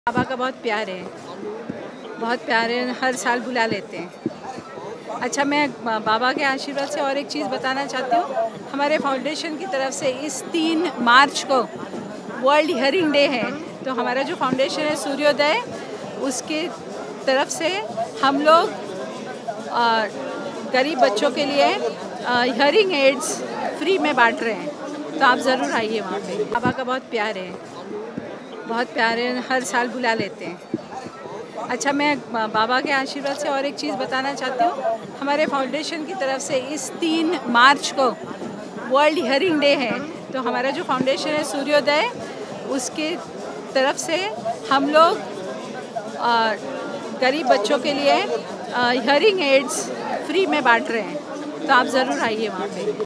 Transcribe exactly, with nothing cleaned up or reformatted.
बाबा का बहुत प्यार है, बहुत प्यार है, हर साल बुला लेते हैं। अच्छा, मैं बाबा के आशीर्वाद से और एक चीज़ बताना चाहती हूँ। हमारे फाउंडेशन की तरफ से इस तीन मार्च को वर्ल्ड हियरिंग डे है, तो हमारा जो फाउंडेशन है सूर्योदय, उसके तरफ से हम लोग गरीब बच्चों के लिए हियरिंग एड्स फ्री में बांट रहे हैं, तो आप ज़रूर आइए वहाँ पे। बाबा का बहुत प्यार है, बहुत प्यार है, हर साल बुला लेते हैं। अच्छा, मैं बाबा के आशीर्वाद से और एक चीज़ बताना चाहती हूँ। हमारे फाउंडेशन की तरफ से इस तीन मार्च को वर्ल्ड हियरिंग डे है, तो हमारा जो फाउंडेशन है सूर्योदय, उसके तरफ से हम लोग गरीब बच्चों के लिए हियरिंग एड्स फ्री में बांट रहे हैं, तो आप ज़रूर आइए वहाँ पे।